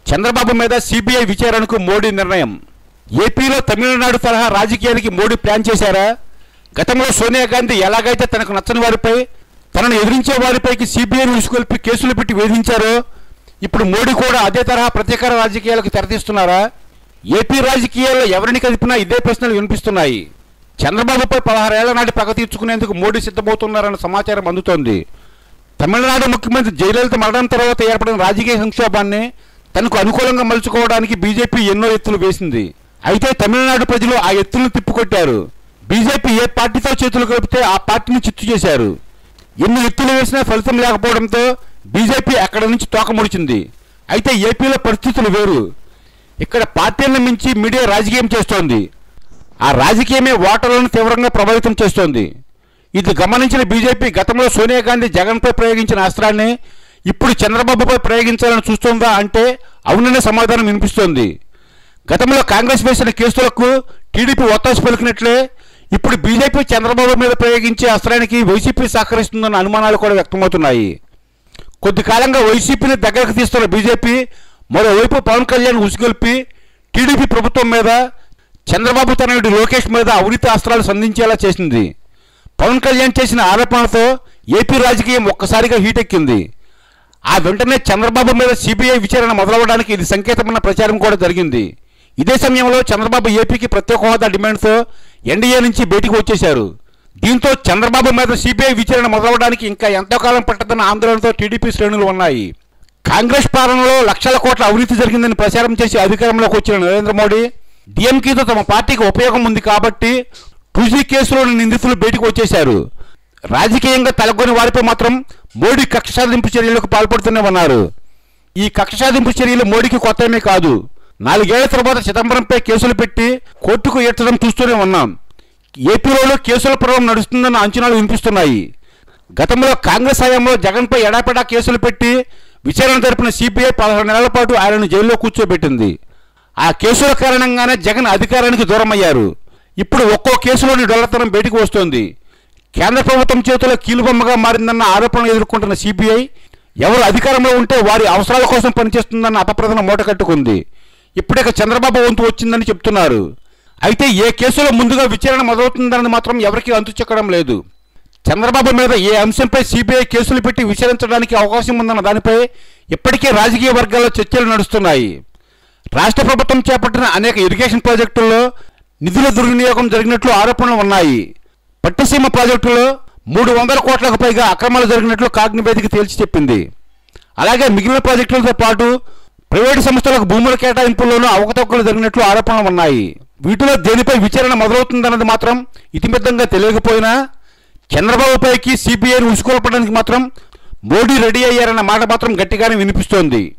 చంద్రబాబు మీద సిబిఐ విచారణకు మోడీ నిర్ణయం. ఏపీలో తమిళనాడు తరహా రాజకీయానికి మోడీ ప్లాన్ చేశారా? గతంలో సోనియా గాంధీ ఎలాగైతే తనకు నచ్చని వారిపై, తనను ఎదిరించే వారిపైకి సిబిఐని ఉసుకొల్పి కేసులు పెట్టి వేధించారో, ఇప్పుడు మోడీ కూడా అదే తరహా ప్రతీకార రాజకీయాలకు తెరతీస్తున్నారా? ఏపీ రాజకీయాల్లో ఎవరిని కదిపినా ఇదే ప్రశ్నలు వినిపిస్తున్నాయి. చంద్రబాబుపై 16 ఏళ్ల నాటి పగ తీర్చుకునేందుకు మోడీ సిద్ధమవుతున్నారన్న సమాచారం అందుతోంది. తమిళనాడు ముఖ్యమంత్రి జయలలిత మరణం తర్వాత ఏర్పడిన రాజకీయ సంక్షోభాన్ని తనకు అనుకూలంగా మలుచుకోవడానికి బీజేపీ ఎన్నో ఎత్తులు వేసింది. అయితే తమిళనాడు ప్రజలు ఆ ఎత్తులను తిప్పికొట్టారు. బీజేపీ ఏ పార్టీతో చేతులు కలిపితే ఆ పార్టీని చిత్తు చేశారు. ఎన్ని ఎత్తులు వేసినా ఫలితం లేకపోవడంతో బీజేపీ అక్కడి నుంచి తోకముడిచింది. అయితే ఏపీలో పరిస్థితులు వేరు. ఇక్కడ పార్టీలను మించి మీడియా రాజకీయం చేస్తోంది. ఆ రాజకీయమే ఓటర్లను తీవ్రంగా ప్రభావితం చేస్తోంది. ఇది గమనించిన బీజేపీ గతంలో సోనియా గాంధీ జగన్పై ప్రయోగించిన అస్త్రాన్ని ఇప్పుడు చంద్రబాబుపై ప్రయోగించాలని చూస్తోందా అంటే అవుననే సమాధానం వినిపిస్తోంది. గతంలో కాంగ్రెస్ వేసిన కేసులకు టీడీపీ ఒత్తాసు పలికినట్లే ఇప్పుడు బీజేపీ చంద్రబాబు మీద ప్రయోగించే అస్త్రానికి వైసీపీ సహకరిస్తుందన్న అనుమానాలు కూడా వ్యక్తమవుతున్నాయి. కొద్ది కాలంగా వైసీపీని దగ్గరకు తీస్తున్న బీజేపీ మరోవైపు పవన్ కళ్యాణ్ ఉసుగొల్పి టీడీపీ ప్రభుత్వం మీద, చంద్రబాబు తనయుడు లోకేష్ మీద అవినీతి అస్త్రాలు సంధించేలా చేసింది. పవన్ కళ్యాణ్ చేసిన ఆరోపణలతో ఏపీ రాజకీయం ఒక్కసారిగా హీటెక్కింది. ఆ వెంటనే చంద్రబాబు మీద సిబిఐ విచారణ మొదలవడానికి ఇది సంకేతమన్న ప్రచారం కూడా జరిగింది. ఇదే సమయంలో చంద్రబాబు ఏపీకి ప్రత్యేక హోదా డిమాండ్తో ఎన్డీఏ నుంచి బయటకు వచ్చేశారు. దీంతో చంద్రబాబు మీద సిబిఐ విచారణ మొదలవడానికి ఇంకా ఎంతో కాలం పట్టదన్న ఆందోళనతో టీడీపీ శ్రేణులు ఉన్నాయి. కాంగ్రెస్ పాలనలో లక్షల కోట్ల అవినీతి జరిగిందని ప్రచారం చేసి అధికారంలోకి వచ్చిన నరేంద్ర మోడీ డిఎంకేతో తమ పార్టీకి ఉపయోగం ఉంది కాబట్టి 2G కేసులోని నిందితులు బయటకు వచ్చేశారు. రాజకీయంగా తలగొని వారిపై మాత్రం మోడీ కక్ష సాధింపు చర్యలకు పాల్పడుతూనే ఉన్నారు. ఈ కక్ష సాధింపు చర్యలు మోడీకి కొత్తమే కాదు. 4 ఏళ్ల తర్వాత చిదంబరంపై కేసులు పెట్టి కోర్టుకు ఈడ్చడం చూస్తూనే ఉన్నాం. ఏపీలో కేసుల పర్వం నడుస్తుందన్న అంచనాలు వినిపిస్తున్నాయి. గతంలో కాంగ్రెస్ హయాంలో జగన్పై ఎడాపెడా కేసులు పెట్టి విచారణ జరిపిన సిబిఐ 15 నెలల పాటు ఆయనను జైల్లో కూర్చోబెట్టింది. ఆ కేసుల కారణంగానే జగన్ అధికారానికి దూరమయ్యారు. ఇప్పుడు ఒక్కో కేసులోని డొల్లతనం బయటకు వస్తోంది. కేంద్ర ప్రభుత్వం చేతిలో కీలుబొమ్మగా మారిందన్న ఆరోపణలు ఎదుర్కొంటున్న సిబిఐ ఎవరు అధికారంలో ఉంటే వారి అవసరాల కోసం పనిచేస్తుందన్న అపప్రదన మూటకట్టుకుంది. ఇప్పుడిక చంద్రబాబు వంతు వచ్చిందని చెప్తున్నారు. అయితే ఏ కేసులో ముందుగా విచారణ మొదలవుతుందని మాత్రం ఎవరికీ అంతు చెక్కడం లేదు. చంద్రబాబు మీద ఏ అంశంపై సిబిఐ కేసులు పెట్టి విచారించడానికి అవకాశం ఉందన్న దానిపై ఇప్పటికే రాజకీయ వర్గాల్లో చర్చలు నడుస్తున్నాయి. రాష్ట్ర ప్రభుత్వం చేపట్టిన అనేక ఇరిగేషన్ ప్రాజెక్టుల్లో నిధుల దుర్వినియోగం జరిగినట్లు ఆరోపణలు ఉన్నాయి. పట్టిసీమ ప్రాజెక్టులో 300 కోట్లకు పైగా అక్రమాలు జరిగినట్లు కాగ్ నివేదిక తేల్చి చెప్పింది. అలాగే మిగిలిన ప్రాజెక్టులతో పాటు ప్రైవేటు సంస్థలకు భూముల కేటాయింపుల్లోనూ అవకతవకలు జరిగినట్లు ఆరోపణలు ఉన్నాయి. వీటిలో దేనిపై విచారణ మొదలవుతుందన్నది మాత్రం ఇతిమిద్దంగా తెలియకపోయినా చంద్రబాబుపైకి సిబిఐని ఉసుకొల్పడానికి మాత్రం మోడీ రెడీ అయ్యారన్న మాట మాత్రం గట్టిగానే వినిపిస్తోంది.